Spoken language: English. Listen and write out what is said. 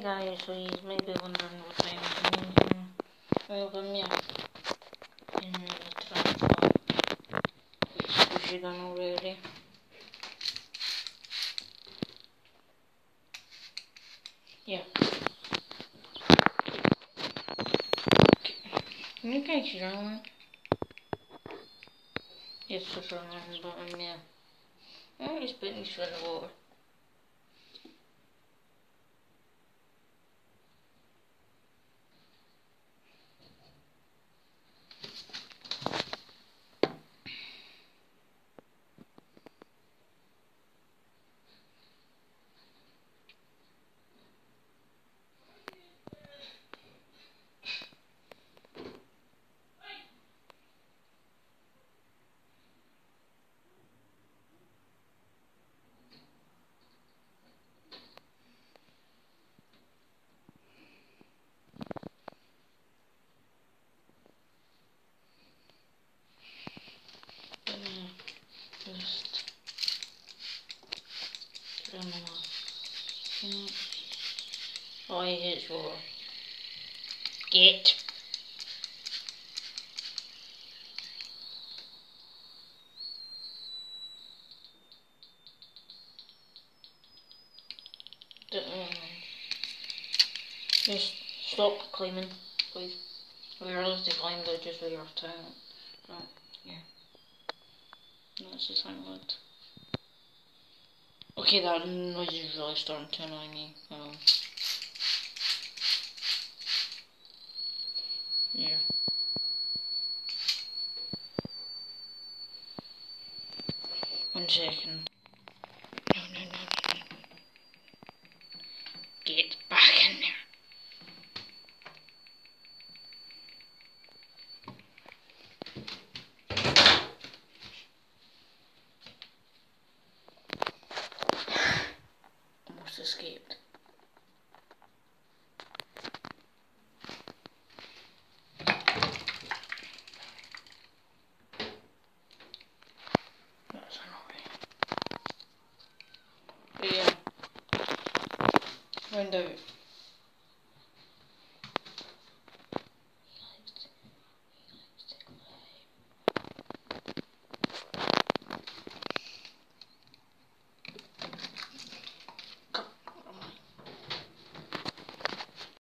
guys, so you may be wondering what I'm doing. Well, yeah, in the transfer, which you done already. Yeah. Can you guys hear me? Yes, the wrong button, yeah. I'm just putting this in the water. Just turn them off. Oh, I hate water. Get. Just stop climbing, please. We're allowed to climb, but just with your tongue. Right, yeah. That's just how it looked. Okay, that noise is really starting to annoy me. Yeah. One second. No. Get back in there. Almost escaped. That's annoying. But yeah. Found out